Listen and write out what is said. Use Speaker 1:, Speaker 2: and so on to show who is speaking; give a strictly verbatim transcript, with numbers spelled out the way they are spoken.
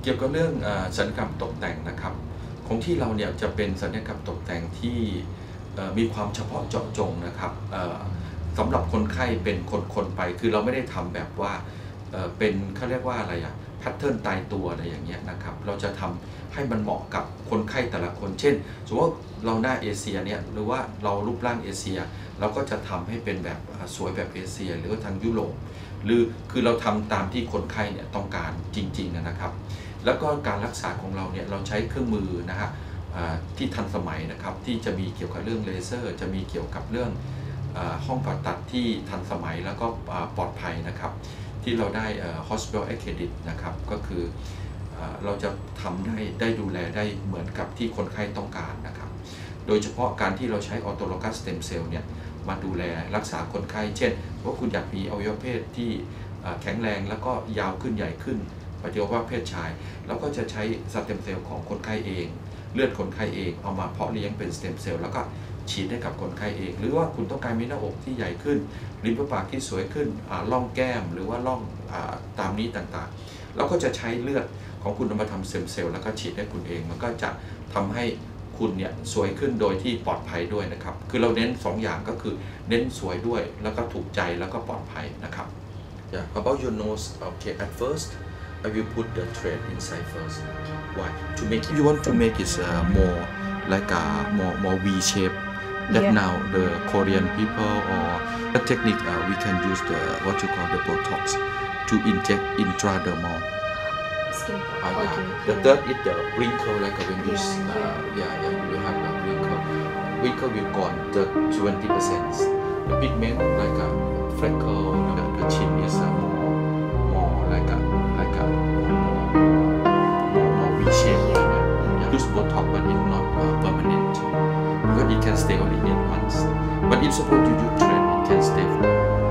Speaker 1: เกี่ยวกับเรื่องศัลยกรรมตกแต่งนะครับของที่เราเนี่ยจะเป็นศัลยกรรมตกแต่งที่มีความเฉพาะเจาะจงนะครับสำหรับคนไข้เป็นคนๆไปคือเราไม่ได้ทำแบบว่าเป็นเขาเรียกว่าอะไรอะแพทเทิร์นตายตัวอะไรอย่างเงี้ยนะครับเราจะทำให้มันเหมาะกับคนไข้แต่ละคนเช่นสมมติว่าเราหน้าเอเชียเนี่ยหรือว่าเรารูปร่างเอเชียเราก็จะทำให้เป็นแบบสวยแบบเอเชียหรือว่าทางยุโรปหรือคือเราทำตามที่คนไข้เนี่ยต้องการจริงๆนะครับแล้วก็การรักษาของเราเนี่ยเราใช้เครื่องมือนะฮะที่ทันสมัยนะครับที่จะมีเกี่ยวกับเรื่องเลเซอร์จะมีเกี่ยวกับเรื่องห้องผ่าตัดที่ทันสมัยแล้วก็ปลอดภัยนะครับที่เราได้ Hospital Accredit นะครับก็คือเราจะทำได้ได้ดูแลได้เหมือนกับที่คนไข้ต้องการนะครับโดยเฉพาะการที่เราใช้ออโตโลกัสสเต็มเซลล์เนี่ยมาดูแลรักษาคนไข้เช่นว่าคุณอยากมีอวัยวะเพศที่แข็งแรงแล้วก็ยาวขึ้นใหญ่ขึ้นอวัยวะเพศชายแล้วก็จะใช้สเต็มเซลล์ของคนไข้เองเลือดคนไข้เองเอามาเพาะเลี้ยงเป็นสเต็มเซลล์แล้วก็ฉีดให้กับคนไข้เองหรือว่าคุณต้องการมีหน้าอกที่ใหญ่ขึ้นริมฝีปากที่สวยขึ้นร่องแก้มหรือว่าร่องตามนี้ต่างๆเราก็จะใช้เลือดของคุณเอามาทำสเต็มเซลล์แล้วก็ฉีดให้คุณเองมันก็จะทำให้คุณเนี่ยสวยขึ้นโดยที่ปลอดภัยด้วยนะครับคือเราเน้นสองอย่างก็คือเน้นสวยด้วยแล้วก็ถูกใจแล้วก็ปลอดภัยนะครับ Yeah about your nose okay at first I will put the thread inside first why to make it you want to make it uh, more like a more more V shape that yeah. now the Korean people or the technique uh, we can use the what you call the Botox to inject intradermal
Speaker 2: skin
Speaker 1: uh, yeah.
Speaker 2: okay.
Speaker 1: The third is the wrinkle like when you yeah, uh, yeah yeah you will have a wrinkle wrinkle will gone the twenty percent the pigment like a freckle the, the chin is uh, more more like a like a more more V shape yeah. Yeah. Use Botox but it's not uh, permanent because it can stay only eight months but if suppose you use trend it can stay